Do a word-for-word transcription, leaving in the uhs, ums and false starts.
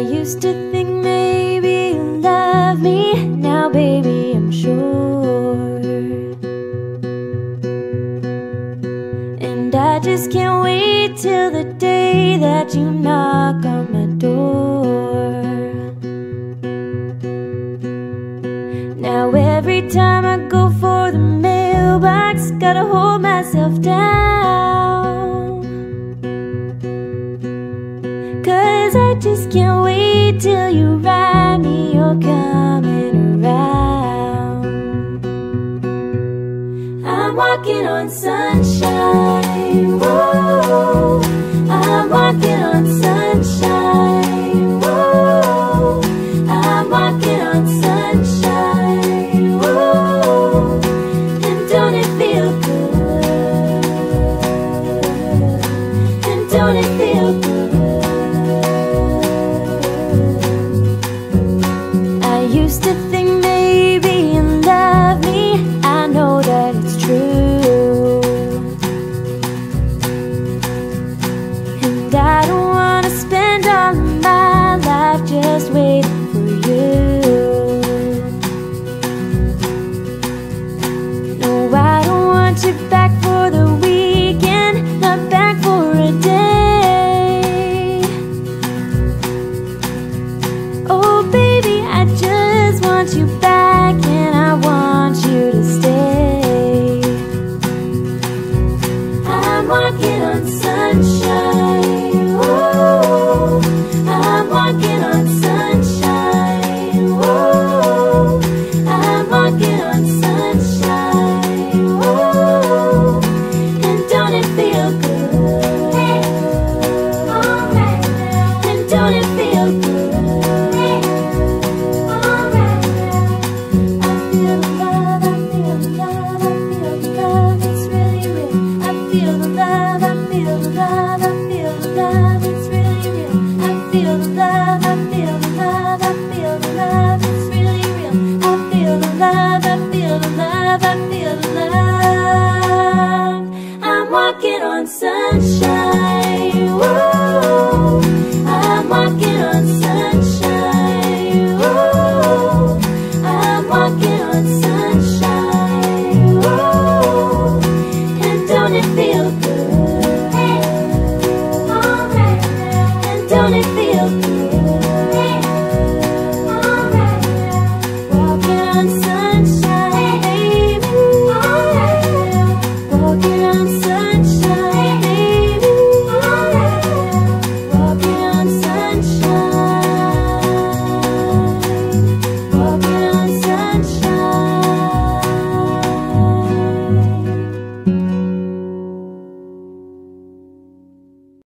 used to think maybe you love me, now baby I'm sure. And I just can't wait till the day that you knock on my door. Now every time I go for the mailbox, gotta hold myself down, 'cause I just can't wait till you write me you're coming around. I'm walking on sunshine, whoa. I'm walking on sunshine, whoa. I'm walking on sunshine, whoa. And don't it feel good? And don't it feel good? I used to think maybe you love me, I know that it's true. And I don't wanna spend all of my life just waiting for you. No, I don't want you back for the weekend, not back for a day. Oh baby, I just want you back, and I want you to stay. I'm walking on sunshine, whoa. I'm walking on sunshine, whoa. I'm walking on sunshine, whoa. And don't it feel good? Alright. And don't it feel good? Alright. I feel the love, I feel the love, I feel the love, it's really real. I feel the love, I feel the love, I feel the love, it's really real. I feel the love, I feel the love, I feel the love, it's really real. I feel the love, I feel the love, I feel the love. I'm walking on sunshine, whoa. I'm walking on sunshine, whoa. I'm walking on sunshine, whoa. And don't it feel good?